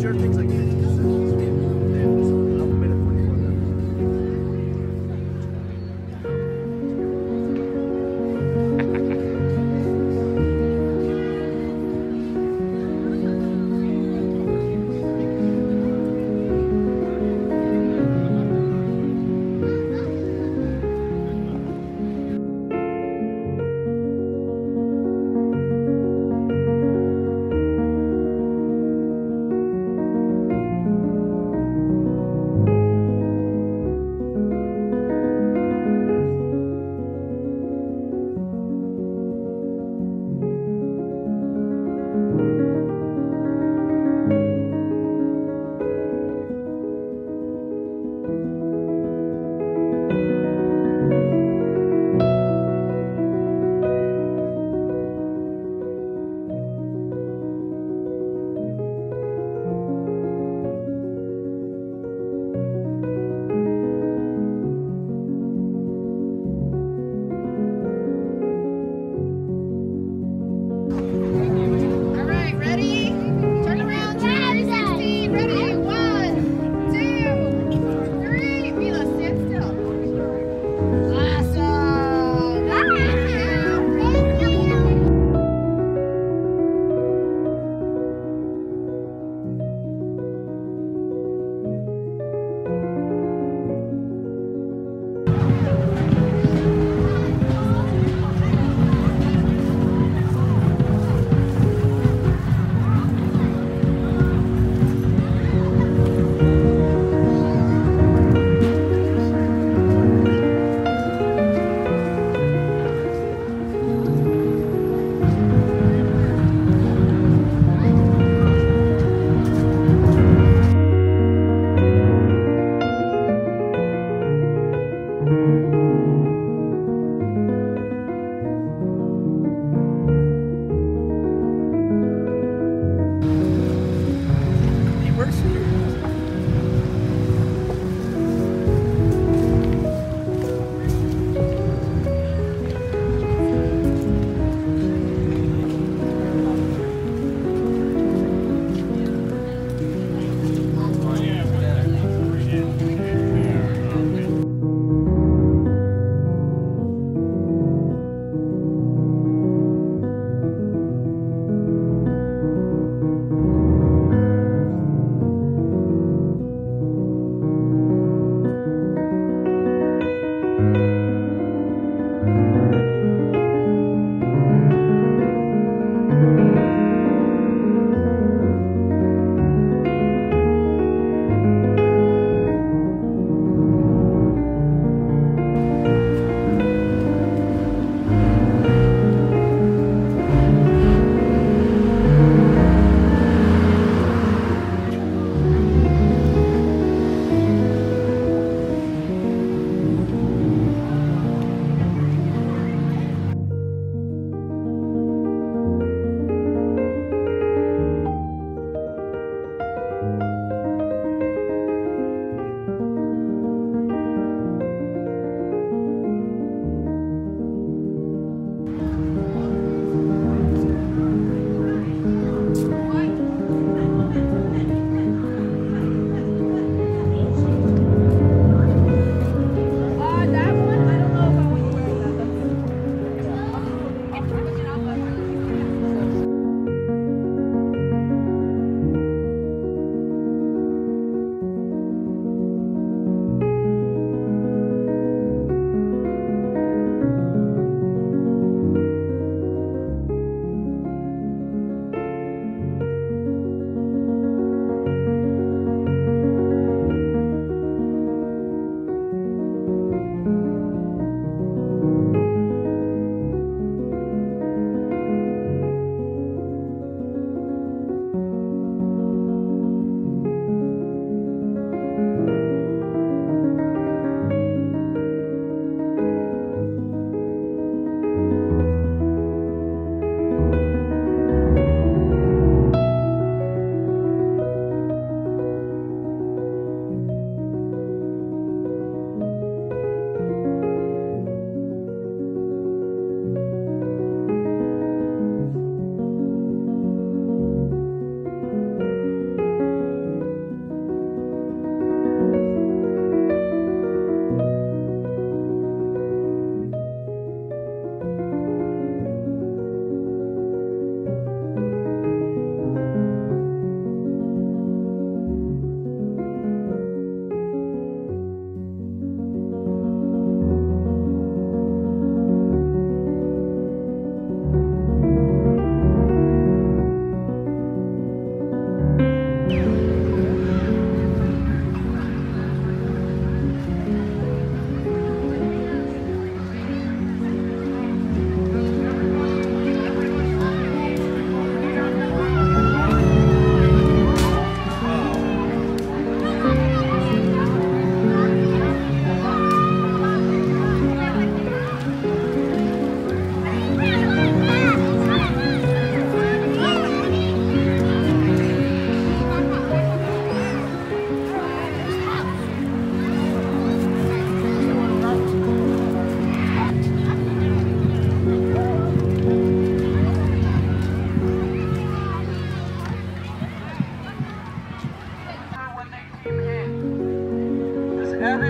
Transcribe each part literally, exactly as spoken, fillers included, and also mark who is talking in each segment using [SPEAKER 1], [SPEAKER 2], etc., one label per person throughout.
[SPEAKER 1] sure it takes like fifteen seconds. I'm a minute forty-four now.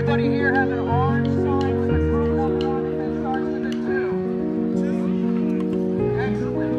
[SPEAKER 2] Anybody here have an orange sign with a group number on it that starts with a two? Excellent.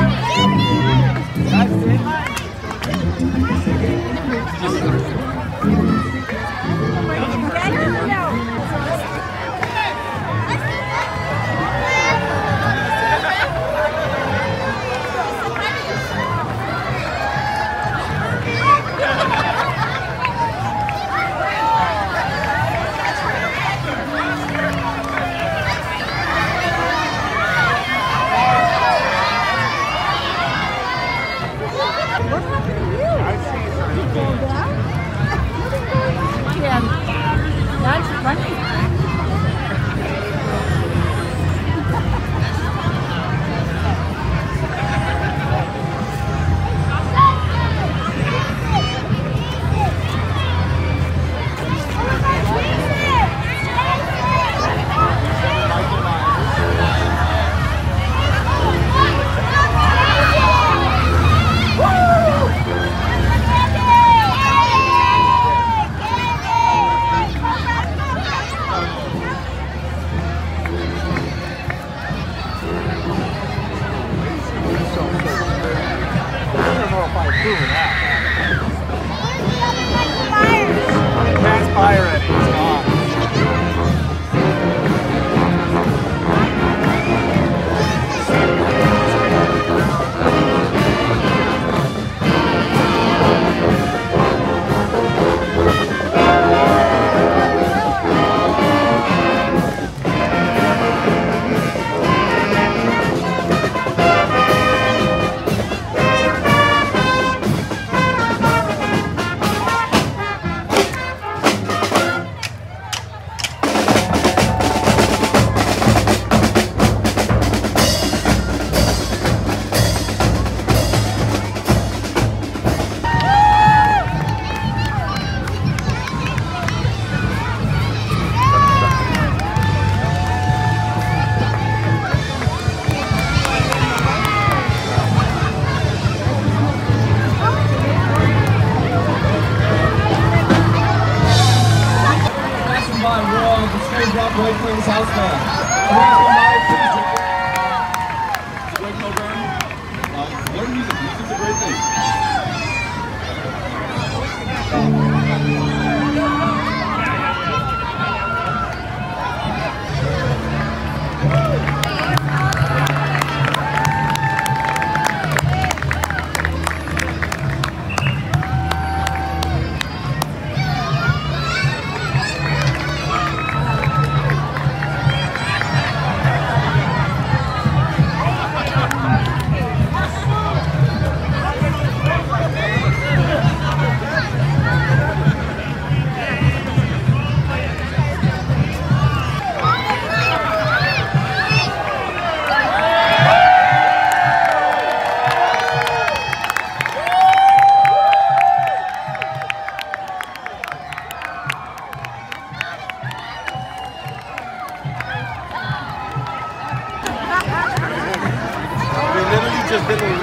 [SPEAKER 1] just did it.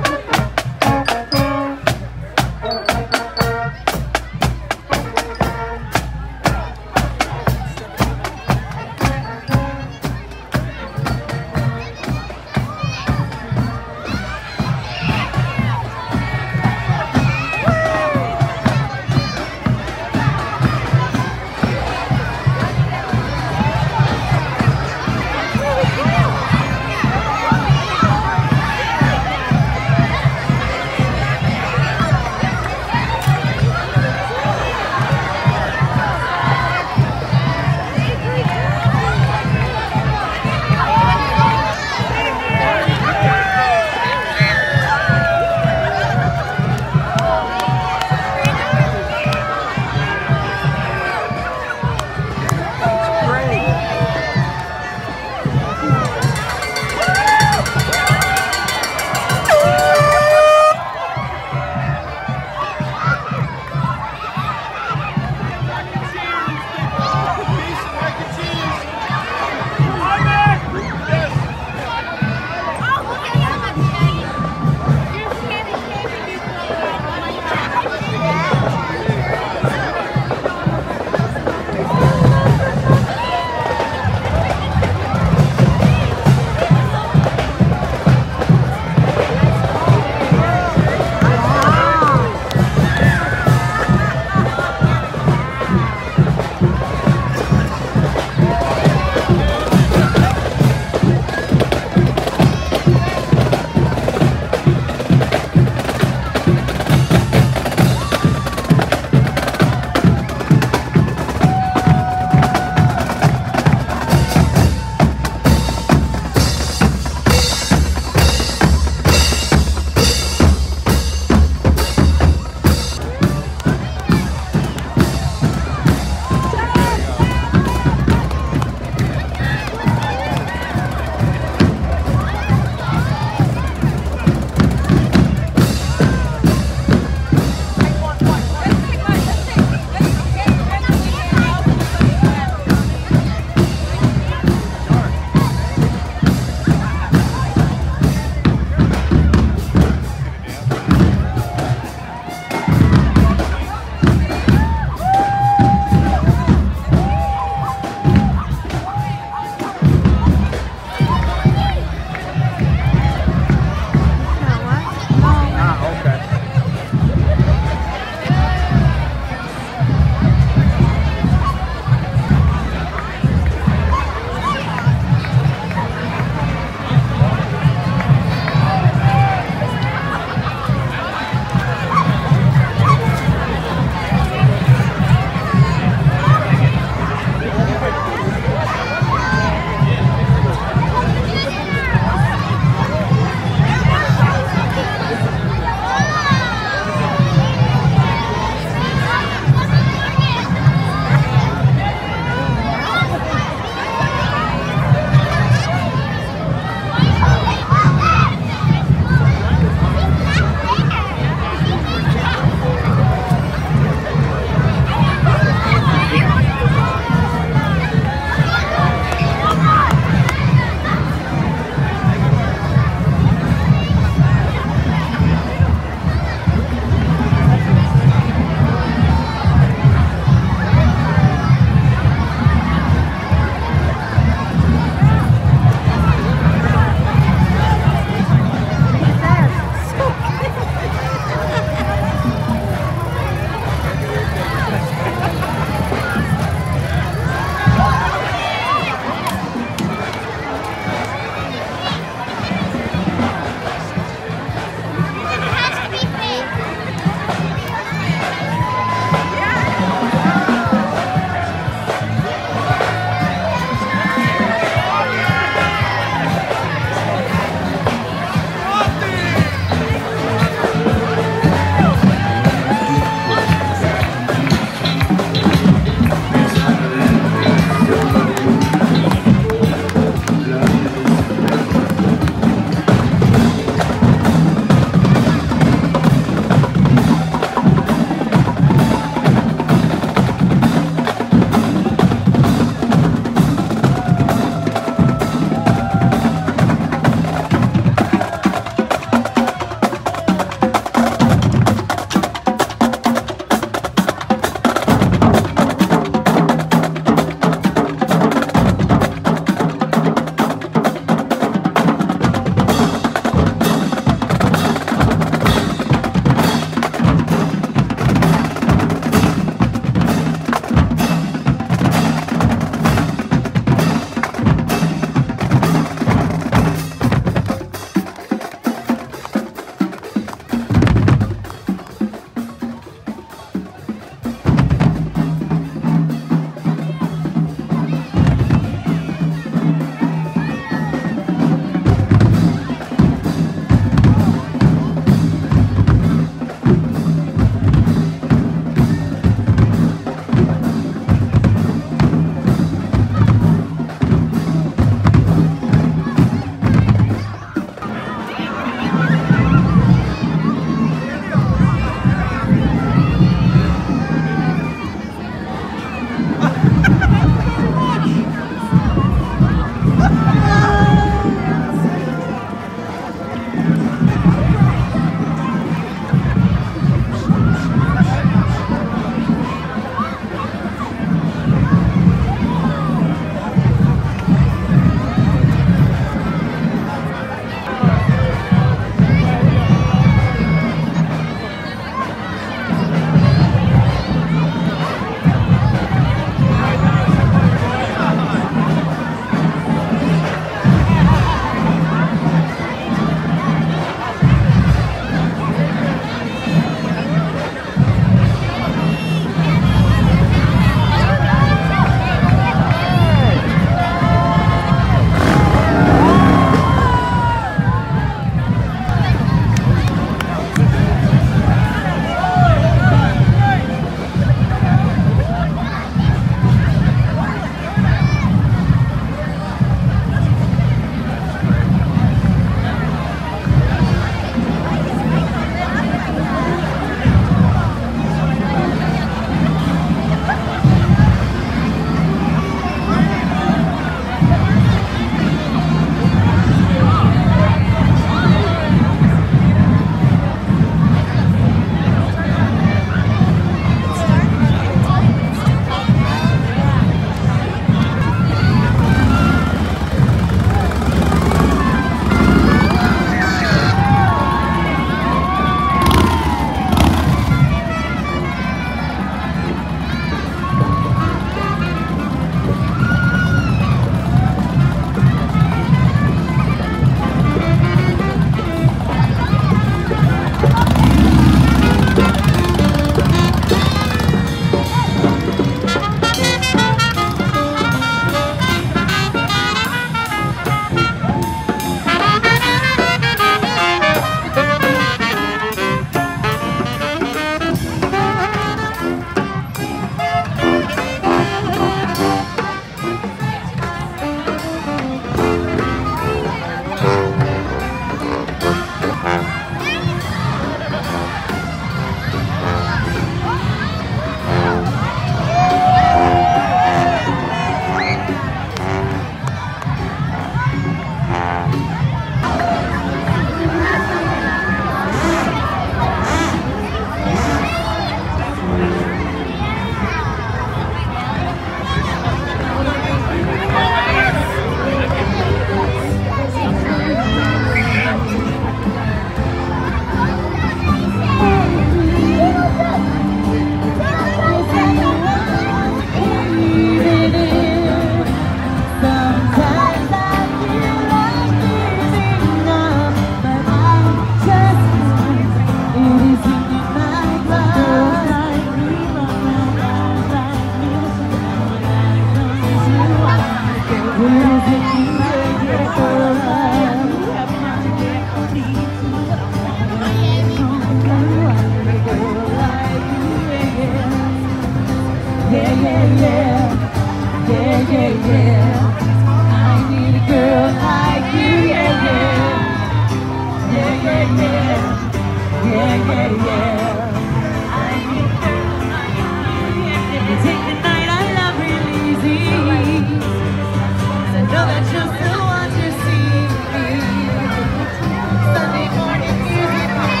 [SPEAKER 3] yeah, yeah, yeah, yeah. I need a girl like you, yeah, yeah, yeah, yeah, yeah, yeah, yeah, yeah. I need a girl like you, yeah, yeah. You take the night I love real easy. I know that you're still want to see me. Sunday morning music, I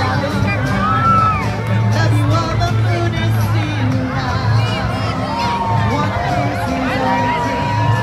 [SPEAKER 3] love you all the moon is still out. One kiss is all it takes.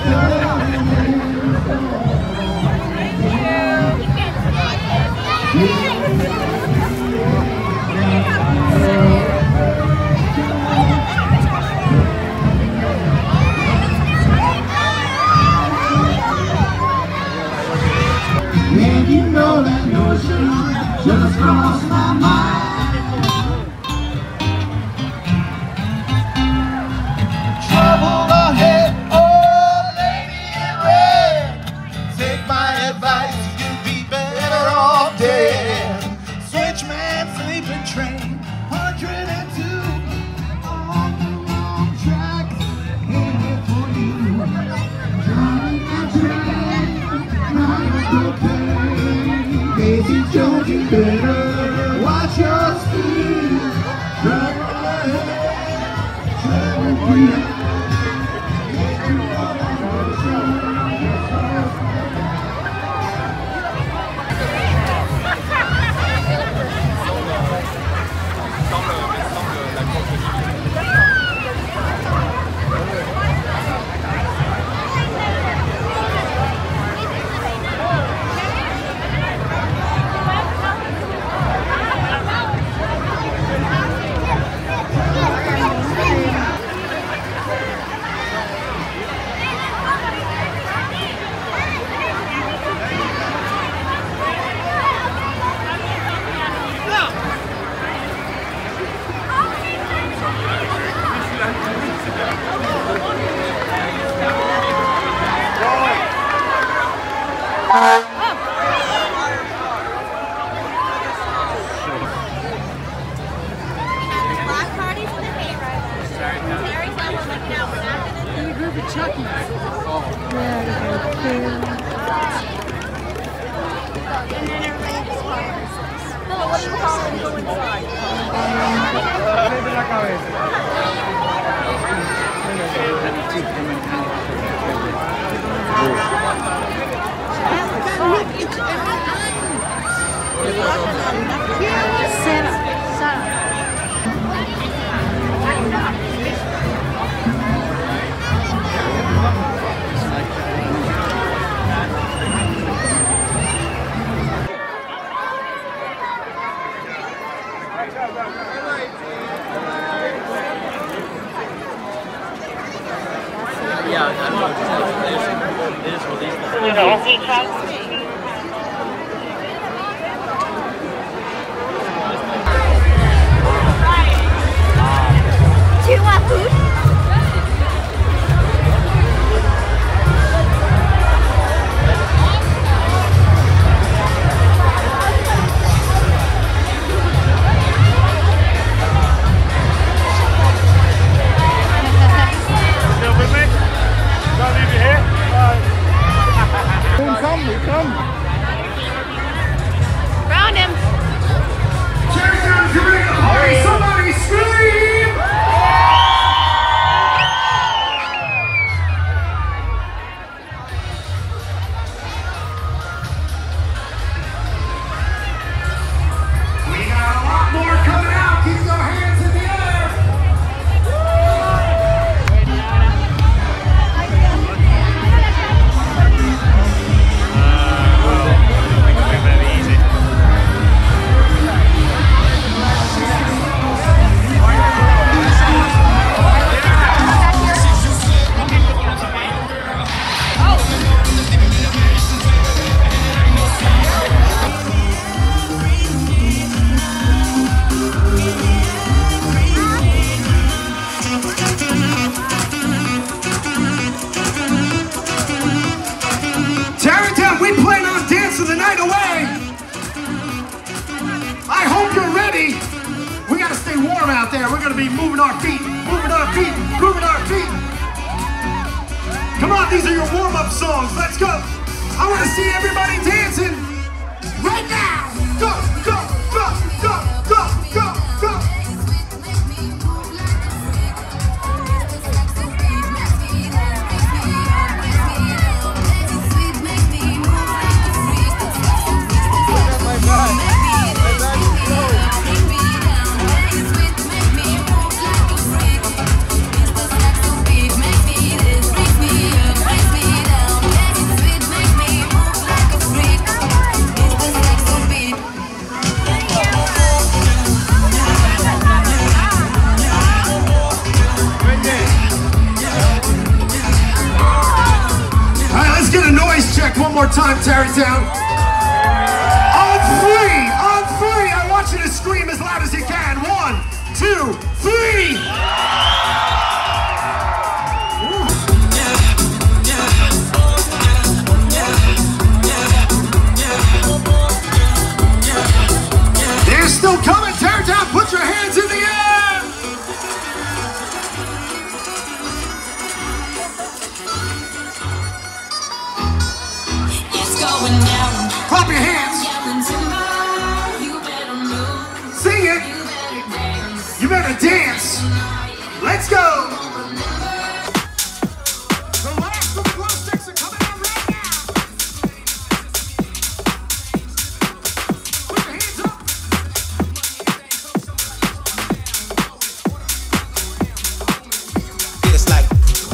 [SPEAKER 4] And you know that notion just crossed my mind. Trouble ahead, oh lady in red. Take my advice, you'll be better off dead. Switchman, sleeping train, one hundred and two. On the wrong track, headed for you. Driving that train, not okay. Casey Jones, you better watch your speed. Drive ahead, travel free.
[SPEAKER 1] Yeah, I don't know what to tell you. They just, they just released the
[SPEAKER 5] Do you want food? Found him.
[SPEAKER 4] Somebody scream! We got a lot more coming out. Keep your hands in the air. Tarrytown, we plan on dancing the night away. I hope you're ready. We gotta stay warm out there. We're gonna be moving our feet, moving our feet, moving our feet. Come on, these are your warm-up songs. Let's go. I wanna see everybody dancing right now. Go, go, go, go, go, go, go.
[SPEAKER 5] Make me
[SPEAKER 4] more time, Tarrytown. On three, on three, I want you to scream as loud as you can. One, two, three. They're still coming, Tarrytown. Put your hands in the air. Clap your hands. Sing it. You better dance. Let's go. The last of the glow sticks are coming out right now. Put your hands up.
[SPEAKER 5] It's like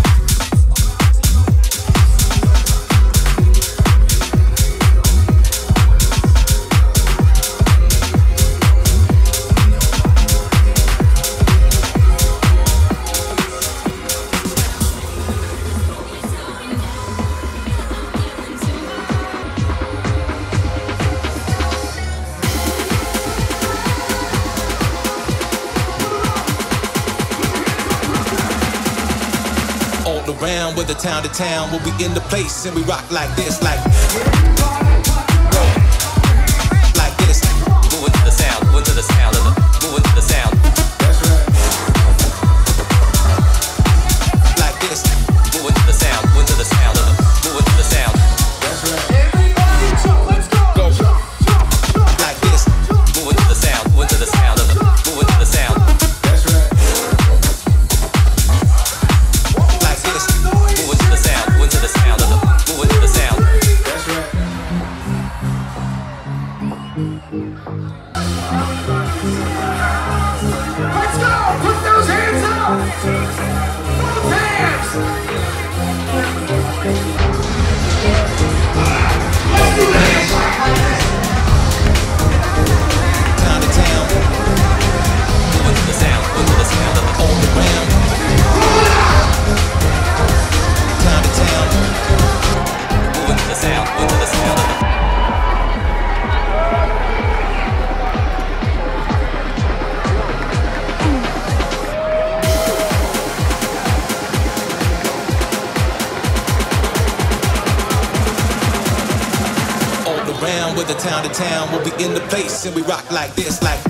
[SPEAKER 5] around with the town to town, we'll be in the place and we rock like this, like like this. Move into the sound, move into the sound of the, move into the sound. That's right. Like this. Move into the sound, move into the sound of the, move into the sound. That's right. Everybody jump, let's go. Go. Jump, jump, jump. Like this. Move into the sound, move into the sound of the, move into the sound. That's right. Like this. Move into the sound, move into the sound of the, move into the sound. That's right.
[SPEAKER 4] Let's go. Put those hands up. Both hands. Let's do this.
[SPEAKER 5] Town to town. Move into the sound, move into the sound of the on the ground. Town to town. Move into the sound, move into the sound of the. Around with the town to town, we'll be in the place and we rock like this, like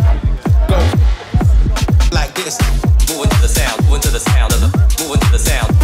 [SPEAKER 5] go, like this. Move into the sound, move into the sound of the, move into the sound.